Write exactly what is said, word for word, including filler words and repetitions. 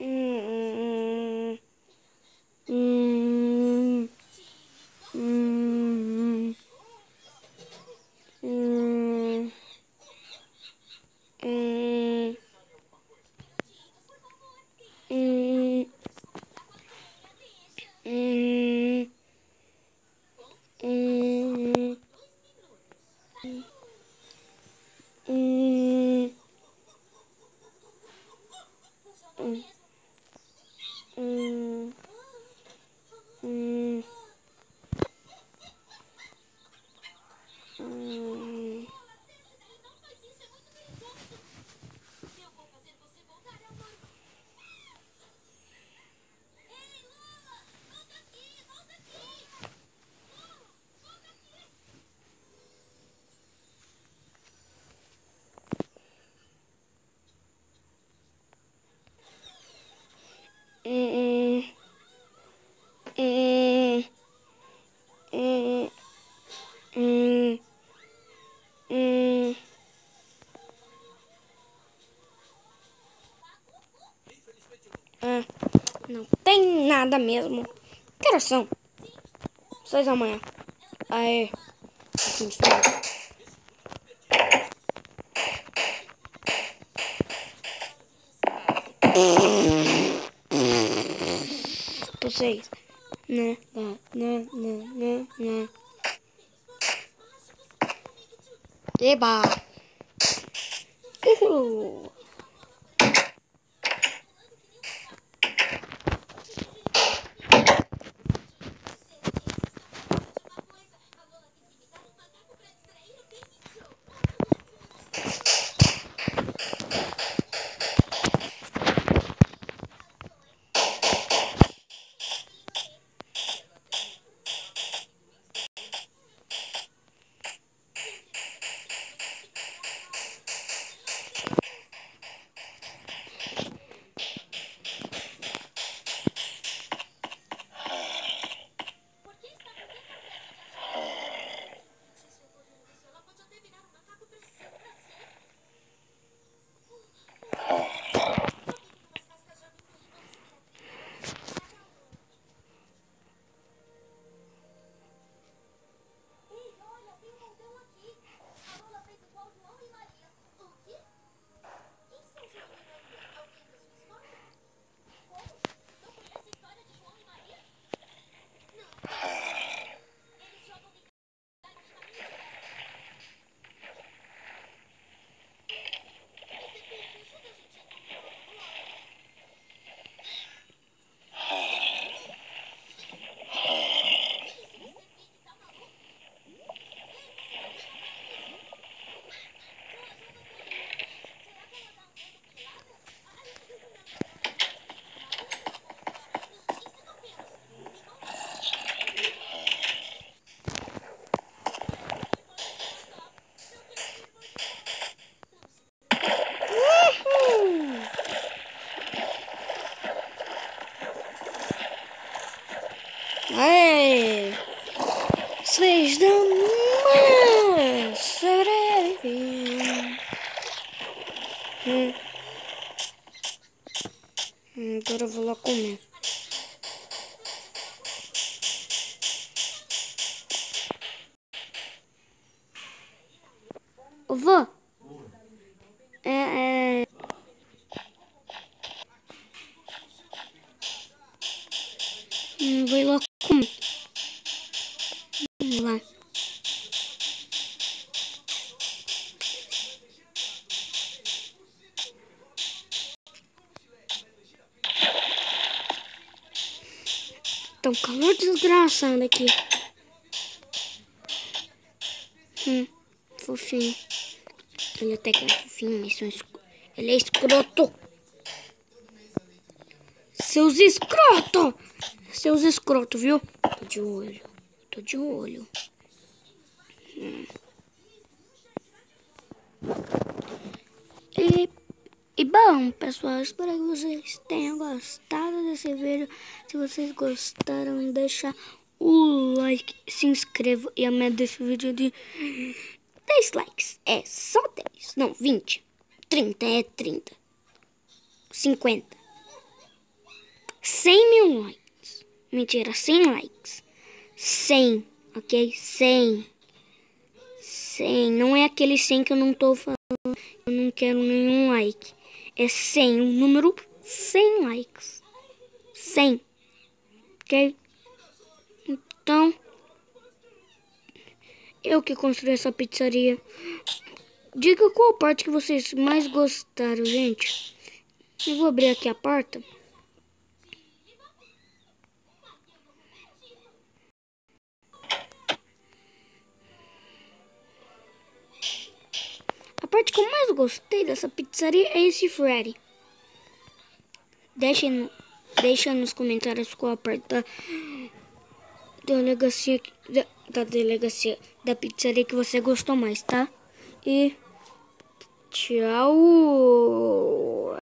Hum, hum, hum, hum, hum, hum, hum, hum, hum, hum, hum, hum, hum. Hum, hum, hum, hum, hum. Ah, não tem nada mesmo. Que horas são? Seis da manhã. Aê. Tô seis. Né, né, né, né, né, né. Eba. Uhul. Aê! Seis da manhã, sobrevivendo. Hum. Hum, agora eu vou lá comer. Ô, vô. É, é... Hum, vou ir lá comer. Vamos lá. Tá um calor desgraçado aqui. Hum, fofinho. Ele até que é fofinho, mas são escro... ele é escroto. Seus escroto! Seus escroto, viu? Tô de olho. Tô de olho. Hum. E, e bom, pessoal, espero que vocês tenham gostado desse vídeo. Se vocês gostaram, deixa o like, se inscreva. E a meta desse vídeo é de dez likes. É só dez. Não, vinte. trinta é trinta. cinquenta. cem mil likes. Mentira, cem likes. cem, ok? cem. cem. Não é aquele cem que eu não tô falando. Eu não quero nenhum like. É cem. O número cem likes. cem. Ok? Então, eu que construí essa pizzaria. Diga qual parte que vocês mais gostaram, gente. Eu vou abrir aqui a porta. A parte que eu mais gostei dessa pizzaria é esse Freddy. Deixem, deixa nos comentários qual a parte da delegacia, da, da delegacia da pizzaria que você gostou mais, tá? E tchau!